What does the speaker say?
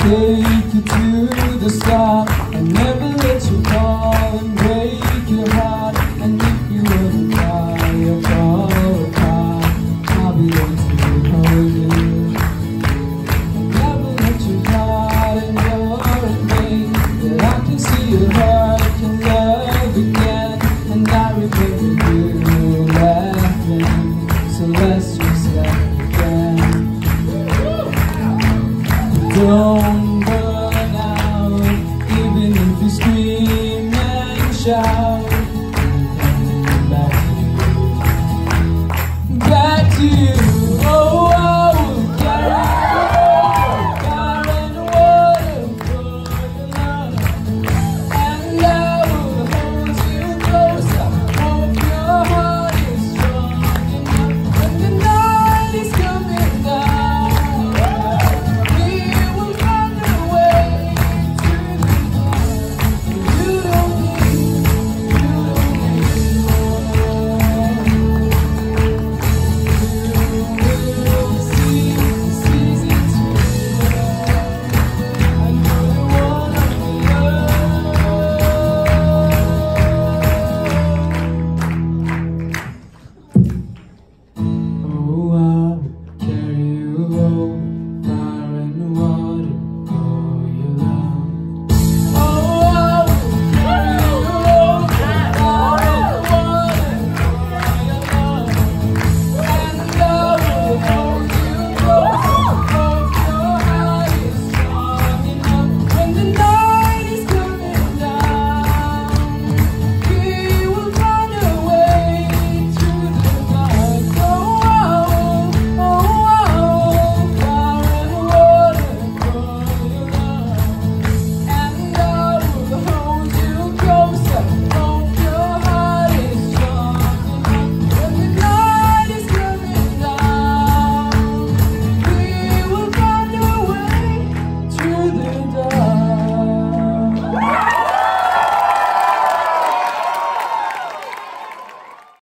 take you to the start and never let you fall and break your heart. And if you ever cry or fall apart, I'll be there to hold you. And never let you cry and you're in pain, that I can see your heart can love again. And I remember you laughing, so let's just laugh again. Don't